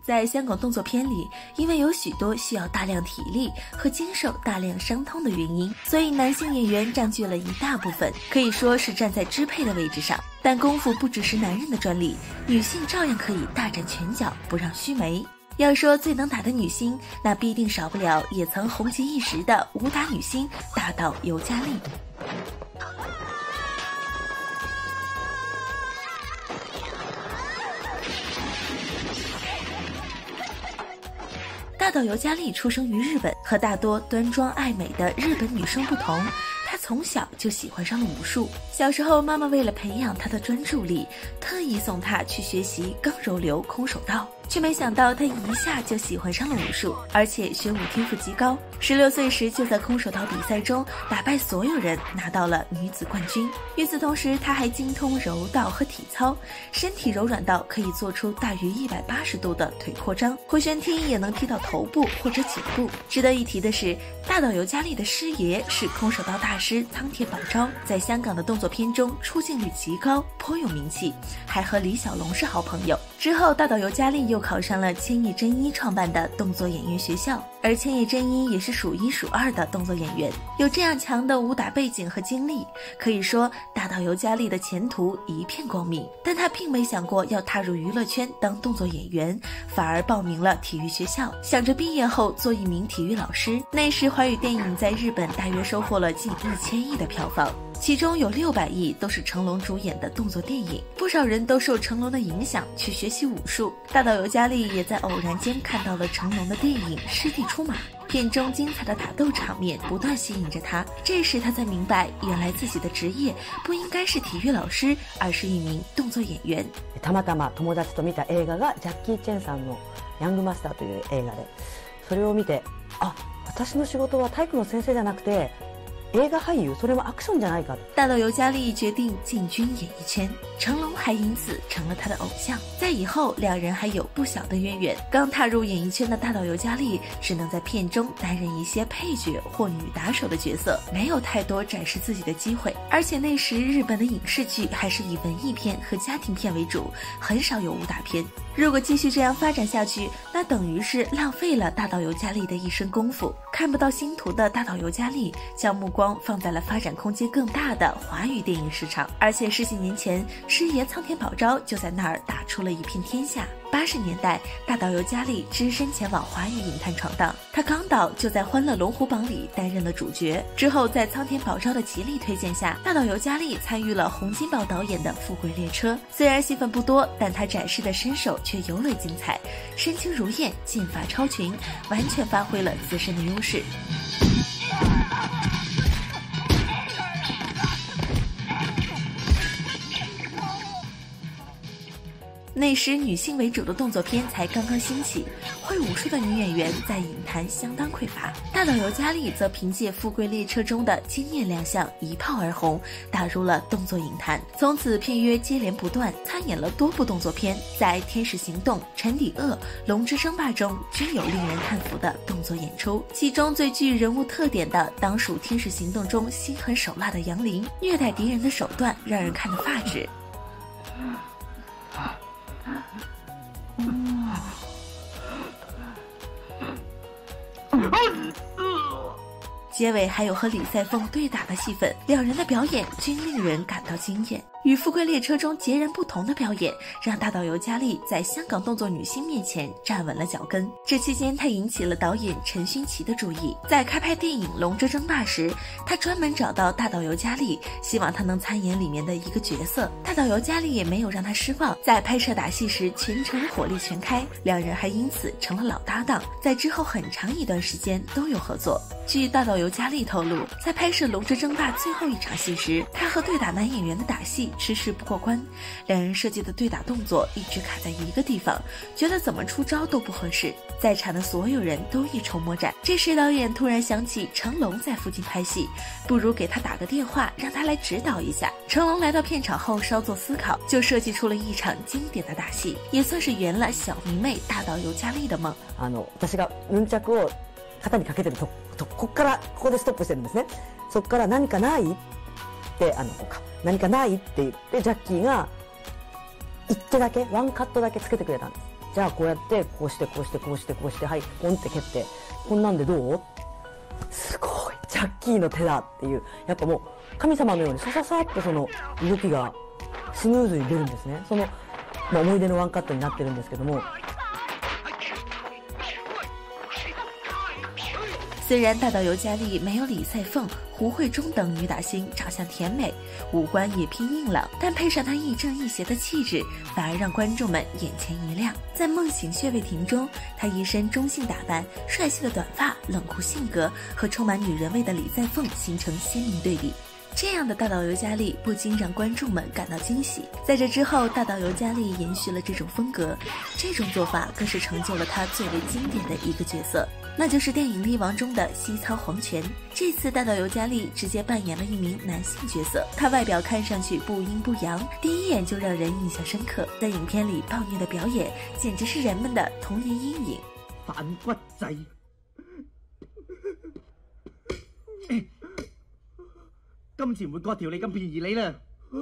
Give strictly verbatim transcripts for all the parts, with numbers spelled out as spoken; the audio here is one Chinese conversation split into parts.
在香港动作片里，因为有许多需要大量体力和经受大量伤痛的原因，所以男性演员占据了一大部分，可以说是站在支配的位置上。但功夫不只是男人的专利，女性照样可以大展拳脚，不让须眉。要说最能打的女星，那必定少不了也曾红极一时的武打女星大岛由佳丽。大岛由佳丽出生于日本，和大多端庄爱美的日本女生不同，她从小就喜欢上了武术。小时候，妈妈为了培养她的专注力，特意送她去学习刚柔流空手道，却没想到她一下就喜欢上了武术，而且学武天赋极高。十六岁时就在空手道比赛中打败所有人，拿到了女子冠军。与此同时，她还精通柔道和体操，身体柔软到可以做出大于一百八十度的腿扩张，回旋踢也能踢到头部或者颈部。值得一提的是，大岛由佳丽的师爷是空手道大师苍田保昭，在香港的动作片中出镜率极高，颇有名气，还和李小龙是好朋友。之后，大岛由佳丽又考上了千叶真一创办的动作演员学校，而千叶真一也是数一数二的动作演员，有这样强的武打背景和经历，可以说大岛由佳丽的前途一片光明。但她并没想过要踏入娱乐圈当动作演员，反而报名了体育学校，想着毕业后做一名体育老师。那时华语电影在日本大约收获了近一千亿的票房，其中有六百亿都是成龙主演的动作电影，不少人都受成龙的影响去学习武术。大岛由佳丽也在偶然间看到了成龙的电影《师弟出马》，片中精彩的打斗场面不断吸引着他。这时他才明白，原来自己的职业不应该是体育老师，而是一名动作演員。 たまたま友達と見た映画がジャッキー・チェンさんのヤングマスターという映画で、それを見て、あ、私の仕事は体育の先生じゃなくて映画俳優，それもアクションじゃないか。 大岛由佳丽决定进军演艺圈，成龙还因此成了她的偶像。在以后，两人还有不小的渊源。刚踏入演艺圈的大岛由佳丽只能在片中担任一些配角或女打手的角色，没有太多展示自己的机会。而且那时日本的影视剧还是以文艺片和家庭片为主，很少有武打片。如果继续这样发展下去，那等于是浪费了大岛由佳丽的一身功夫。看不到星途的大岛由佳丽将目光放在了发展空间更大的华语电影市场，而且十几年前师爷苍田保昭就在那儿打出了一片天下。八十年代，大岛由佳丽只身前往华语影坛闯荡，她刚到就在《欢乐龙虎榜》里担任了主角。之后在苍田保昭的极力推荐下，大岛由佳丽参与了洪金宝导演的《富贵列车》，虽然戏份不多，但她展示的身手却尤为精彩，身轻如燕，剑法超群，完全发挥了自身的优势。那时女性为主的动作片才刚刚兴起，会武术的女演员在影坛相当匮乏。大岛由佳丽则凭借《富贵列车》中的惊艳亮相一炮而红，打入了动作影坛。从此片约接连不断，参演了多部动作片，在《天使行动》《沉底鳄》《龙之争霸》中均有令人叹服的动作演出。其中最具人物特点的当属《天使行动》中心狠手辣的杨林，虐待敌人的手段让人看得发指。结尾还有和李赛凤对打的戏份，两人的表演均令人感到惊艳。与《富贵列车》中截然不同的表演，让大岛由佳丽在香港动作女星面前站稳了脚跟。这期间，她引起了导演陈勋奇的注意。在开拍电影《龙之争霸》时，他专门找到大岛由佳丽，希望她能参演里面的一个角色。大岛由佳丽也没有让他失望，在拍摄打戏时全程火力全开，两人还因此成了老搭档，在之后很长一段时间都有合作。据大岛由佳丽透露，在拍摄《龙之争霸》最后一场戏时，她和对打男演员的打戏迟迟不过关，两人设计的对打动作一直卡在一个地方，觉得怎么出招都不合适，在场的所有人都一筹莫展。这时导演突然想起成龙在附近拍戏，不如给他打个电话，让他来指导一下。成龙来到片场后稍作思考，就设计出了一场经典的打戏，也算是圆了小迷妹大岛由佳丽的梦。 あの私がヌンチャクを肩にかけてると、とここからここでストップしてるんですね。そこから何かないってあのこうか何かないって言ってジャッキーが一手だけワンカットだけつけてくれたんです。 じゃあこうやってこうしてこうしてこうしてこうしてはいポンって蹴ってこんなんでどう？すごいジャッキーの手だっていう、やっぱもう神様のようにさささっとその動きがスムーズに出るんですね。その、まあ、思い出のワンカットになってるんですけども。 虽然大岛由佳丽没有李赛凤、胡慧中等女打星长相甜美，五官也偏硬朗，但配上她亦正亦邪的气质，反而让观众们眼前一亮。在《梦醒穴位亭》中，她一身中性打扮、帅气的短发、冷酷性格和充满女人味的李赛凤形成鲜明对比。这样的大岛由佳丽不禁让观众们感到惊喜。在这之后，大岛由佳丽延续了这种风格，这种做法更是成就了她最为经典的一个角色，那就是电影《力王》中的西操黄泉。这次大岛由佳丽直接扮演了一名男性角色，她外表看上去不阴不阳，第一眼就让人印象深刻。在影片里暴虐的表演，简直是人们的童年阴影。 反骨仔。今次唔會割條脷咁便宜你啦。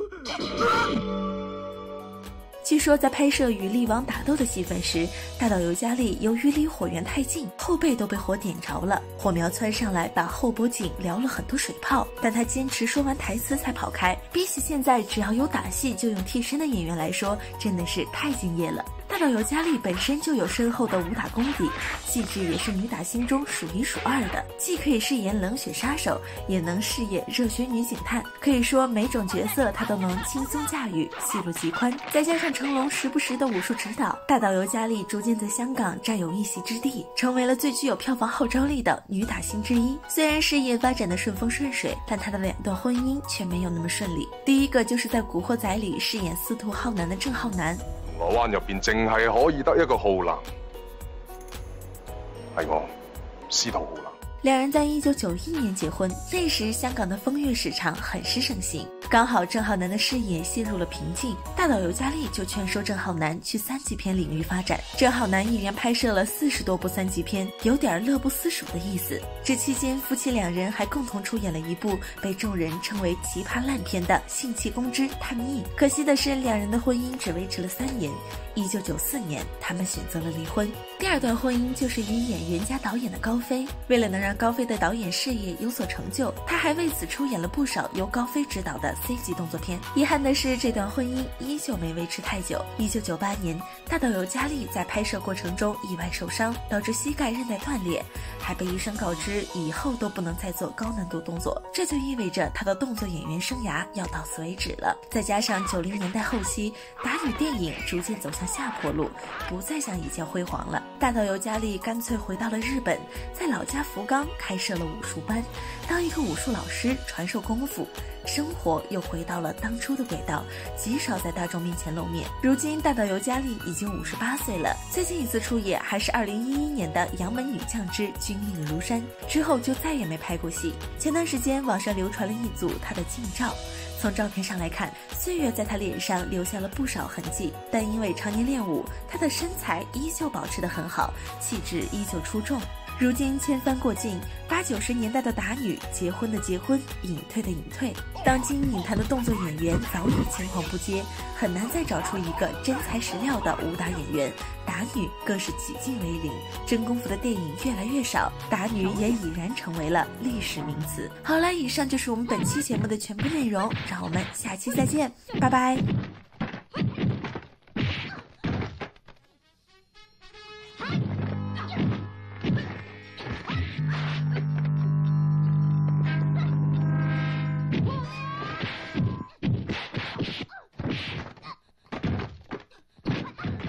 据说在拍摄与力王打斗的戏份时，大岛由佳丽由于离火源太近，后背都被火点着了，火苗窜上来把后脖颈燎了很多水泡，但她坚持说完台词才跑开。比起现在只要有打戏就用替身的演员来说，真的是太敬业了。大岛由佳丽本身就有深厚的武打功底，气质也是女打星中数一数二的，既可以饰演冷血杀手，也能饰演热血女警探，可以说每种角色她都能轻松驾驭，戏路极宽。再加上成龙时不时的武术指导，大岛由佳丽逐渐在香港占有一席之地，成为了最具有票房号召力的女打星之一。虽然事业发展的顺风顺水，但她的两段婚姻却没有那么顺利。第一个就是在《古惑仔》里饰演司徒浩南的郑浩南。 銅鑼灣入邊淨係可以得一個浩南，係我司徒浩南。 两人在一九九一年结婚，那时香港的风月市场很是盛行，刚好郑浩南的事业陷入了瓶颈，大岛由佳丽就劝说郑浩南去三级片领域发展。郑浩南一连拍摄了四十多部三级片，有点乐不思蜀的意思。这期间，夫妻两人还共同出演了一部被众人称为奇葩烂片的《性气公之探秘》。可惜的是，两人的婚姻只维持了三年。一九九四年，他们选择了离婚。第二段婚姻就是与演员加导演的高飞，为了能让高飞的导演事业有所成就，他还为此出演了不少由高飞执导的 C 级动作片。遗憾的是，这段婚姻依旧没维持太久。一九九八年，大岛由佳丽在拍摄过程中意外受伤，导致膝盖韧带断裂，还被医生告知以后都不能再做高难度动作，这就意味着他的动作演员生涯要到此为止了。再加上九零年代后期，打女电影逐渐走向下坡路，不再像以前辉煌了。大岛由佳丽干脆回到了日本，在老家福冈开设了武术班，当一个武术老师传授功夫，生活又回到了当初的轨道，极少在大众面前露面。如今大岛由佳丽已经五十八岁了，最近一次出演还是二零一一年的《杨门女将之军令如山》，之后就再也没拍过戏。前段时间网上流传了一组她的近照，从照片上来看，岁月在她脸上留下了不少痕迹，但因为常年练武，她的身材依旧保持得很好，气质依旧出众。如今千帆过尽，八九十年代的打女，结婚的结婚，隐退的隐退，当今影坛的动作演员早已青黄不接，很难再找出一个真材实料的武打演员，打女更是几近为零，真功夫的电影越来越少，打女也已然成为了历史名词。好了，以上就是我们本期节目的全部内容，让我们下期再见，拜拜。